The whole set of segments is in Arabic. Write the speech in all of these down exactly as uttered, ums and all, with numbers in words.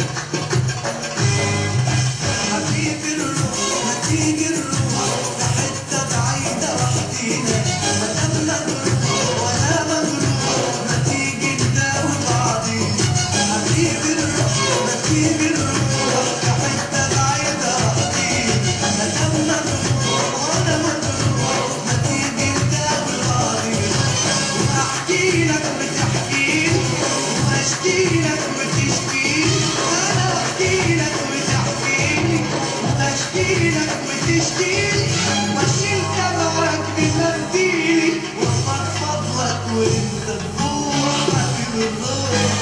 حبيبي الروح ما تيجي نروح لحتة بعيدة وحدينا، ما دام مجروح وأنا مجروح ما تيجي نداوي بعضينا. حبيبي الروح ما تيجي نروح لحتة بعيدة وحدينا، ما دام مجروح وأنا مجروح ما تيجي نداوي بعضينا. وأحكيلك وتحكيلي وأشكيلك وتشكيلي، أنا أحكيلك وتحكيلي وأشكيلك وتشكيلي، وأشيل دمعك بمنديلي وأفضفض لك وأنت تروح حبيب الروح.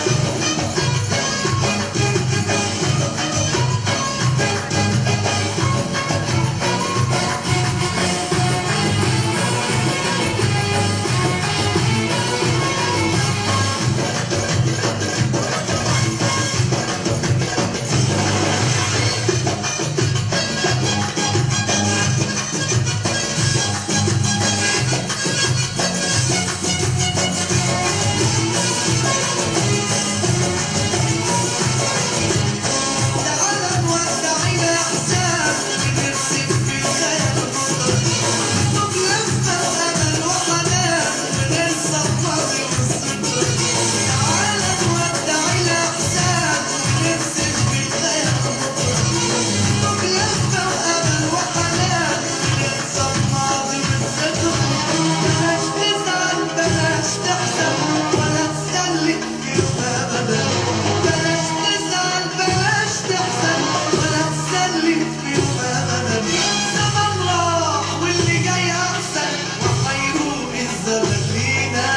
تعالى نودع الأحزان ونرسم في الخيال خطط، نكتب لفة وأمل وحنان وننسى الماضي والذكرى. تعالى نودع الأحزان ونرسم في الخيال خطط، نكتب لفة وأمل وحنان وننسى الماضي والذكرى. بلاش تزعل بلاش تحزن ولا تسلي كلمة أبدا، بلاش تزعل بلاش تحزن ولا تسلي كلمة أبدا. زمن راح واللي جاي أحسن وهيروق الزمن لينا.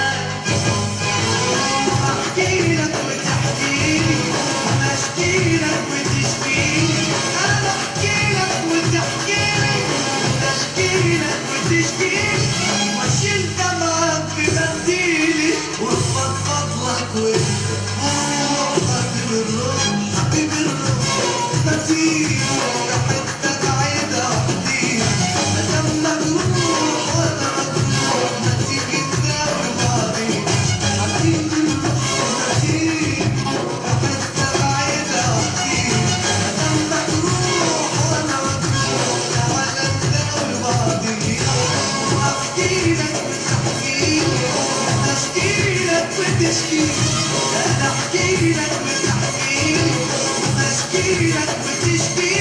أحكيلك وتحكيلي وأشكيلك وتشكيلي، أنا أحكيلك وتحكيلي وأشكيلك وتشكيلي، وأشيل دمعك بمنديلي وأفضفض لك وأنت تروح حبيب الروح. حبيب الروح ما تيجي لحتة بعيدة وحدينا، ما دام مجروح وأنا مجروح ما تيجي نداوي بعضينا. حبيب الروح ما تيجي لحتة بعيدة وحدينا، ما دام مجروح وأنا مجروح تعالى نداوي بعضينا. وأحكيلك وتحكيلي وأشكيلك وتشكيلي، أنا أحكيلك وتحكيلي وأشكيلك وتشكيلي.